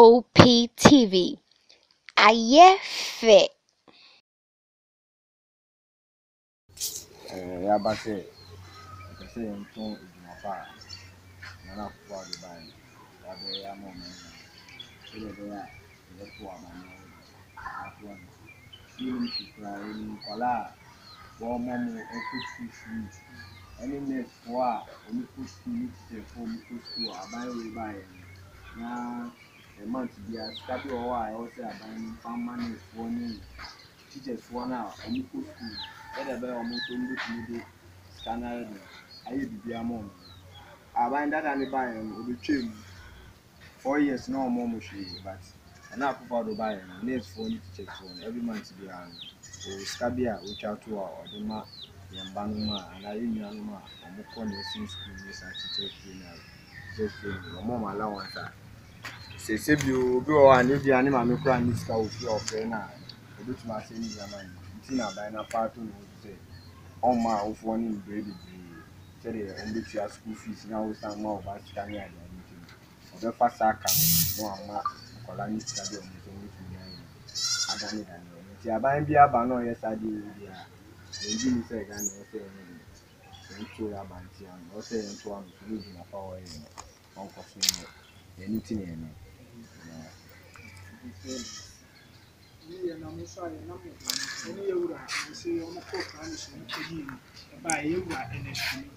OPTV. Ayefe. Ya base kese nton edwumafa na akwa de bai ya be ya mo me ile be ya ile to amane akwa ni kura ni kola wo mo mo ekusu any next wa omi kusu ni te fo mi kusu abai we bai na a month bia skabi o wa e o se abai permanent fo ni teachers fo na omi kusu e be o mo to mbi timi Canal, I be among. I bind that and buy and will be trained 4 years no more mushy, but enough for the buy and next for teachers phone every month be on. O Scabia, which out to our Odema, Yambanuma, and I in Yanuma, and Mukon nursing school, yes, and teacher trainer. Just for more allowance. Say, save you go and if the animal no cry, Miss Cow, your friend, a bit my same Yaman. Tina by a part to say, oh my, of one in baby. Said on which your school fees now stand more about scanning and anything. Or the first account, no, I'm not Colani study on the only to me. I don't need any. See, I buy be a banner, yes, I do. Yeah, when you say, I know, say, into your banty and or say into one to lose in a power on coffee. Anything, you know. Na musa ya na mo ni ewura ni se o mo ko kan ni so ni yi ba ewura NSP